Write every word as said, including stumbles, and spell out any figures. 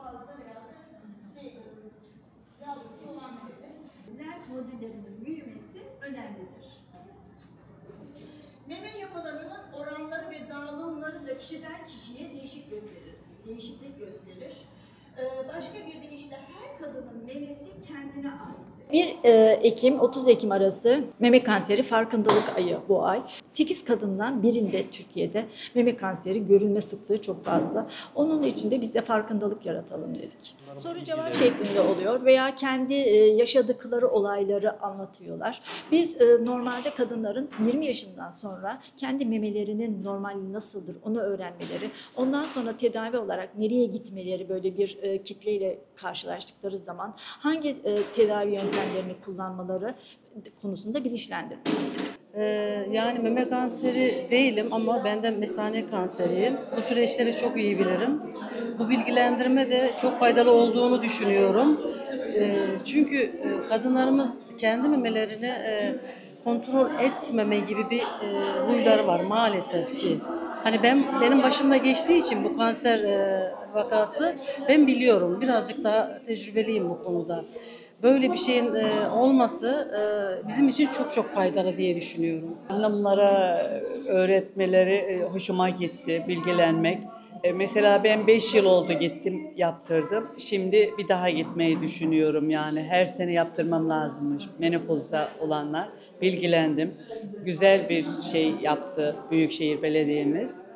fazla veya da şey, yağlısı olan biri. Lenf nodüllerinin büyümesi önemlidir. Meme yapılarının oranları ve dağılımları da kişiden kişiye değişik gösterir, değişiklik gösterir. Başka bir deyişle her kadının memesi kendine ait. bir Ekim otuz Ekim arası meme kanseri farkındalık ayı bu ay. sekiz kadından birinde Türkiye'de meme kanseri görülme sıklığı çok fazla. Onun için de biz de farkındalık yaratalım dedik. Soru cevap şeklinde oluyor veya kendi yaşadıkları olayları anlatıyorlar. Biz normalde kadınların yirmi yaşından sonra kendi memelerinin normali nasıldır onu öğrenmeleri, ondan sonra tedavi olarak nereye gitmeleri, böyle bir kitleyle karşılaştıkları zaman hangi e, tedavi yöntemlerini kullanmaları konusunda bilinçlendirme yaptık. Ee, yani meme kanseri değilim ama ben de mesane kanseriyim. Bu süreçleri çok iyi bilirim. Bu bilgilendirme de çok faydalı olduğunu düşünüyorum. Ee, çünkü kadınlarımız kendi memelerini e, kontrol etmeme gibi bir e, huyları var maalesef ki. Hani ben benim başımda geçtiği için bu kanser e, vakası ben biliyorum. Birazcık daha tecrübeliyim bu konuda. Böyle bir şeyin e, olması e, bizim için çok çok faydalı diye düşünüyorum. Hanımlara öğretmeleri e, hoşuma gitti, bilgilenmek. E, mesela ben beş yıl oldu gittim, yaptırdım. Şimdi bir daha gitmeyi düşünüyorum yani. Her sene yaptırmam lazımmış menopozda olanlar. Bilgilendim. Güzel bir şey yaptı Büyükşehir Belediye'miz.